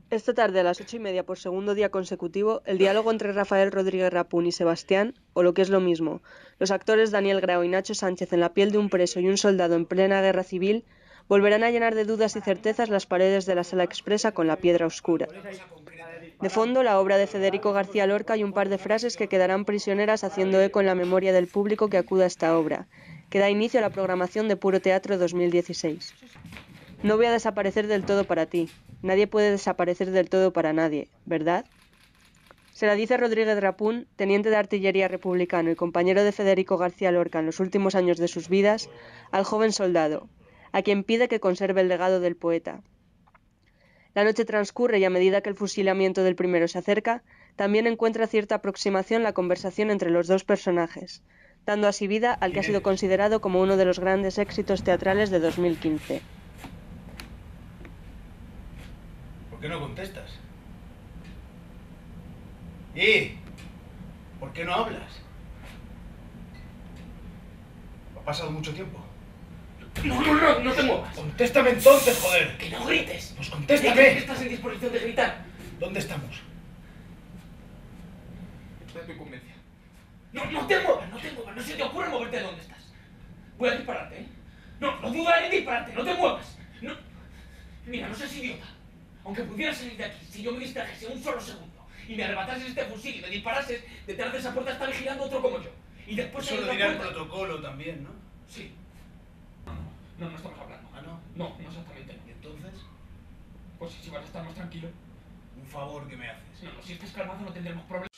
Esta tarde a las 8:30 por segundo día consecutivo, el diálogo entre Rafael Rodríguez Rapún y Sebastián, o lo que es lo mismo, los actores Daniel Grao y Nacho Sánchez en la piel de un preso y un soldado en plena guerra civil, volverán a llenar de dudas y certezas las paredes de la Sala Expresa con la piedra oscura. De fondo, la obra de Federico García Lorca y un par de frases que quedarán prisioneras haciendo eco en la memoria del público que acuda a esta obra, que da inicio a la programación de Puro Teatro 2016. No voy a desaparecer del todo para ti. Nadie puede desaparecer del todo para nadie, ¿verdad? Se la dice Rodríguez Rapún, teniente de artillería republicano y compañero de Federico García Lorca en los últimos años de sus vidas, al joven soldado, a quien pide que conserve el legado del poeta. La noche transcurre y a medida que el fusilamiento del primero se acerca, también encuentra cierta aproximación la conversación entre los dos personajes, dando así vida al que ha sido considerado como uno de los grandes éxitos teatrales de 2015. ¿Por qué no contestas? ¿Y? ¿Por qué no hablas? ¿Ha pasado mucho tiempo? No te muevas. Contéstame entonces, joder. Que no grites. Pues ¿Qué contéstame. estás en disposición de gritar? ¿Dónde estamos? Esta es mi conveniencia. No te muevas, no se te ocurre moverte de donde estás. Voy a dispararte, ¿eh? No dudaré en dispararte, no te muevas. No. Mira, no seas idiota. Aunque pudieras salir de aquí, si yo me distrajese un solo segundo y me arrebatases este fusil y me disparases, detrás de esa puerta está vigilando otro como yo. Y después Eso hay lo otra dirá el puerta. protocolo también, ¿no? Sí. No estamos hablando. ¿Ah, no? No exactamente no. ¿Y entonces? Pues si vas a estar más tranquilo. Un favor que me haces. No, si estás calmado no tendremos problemas.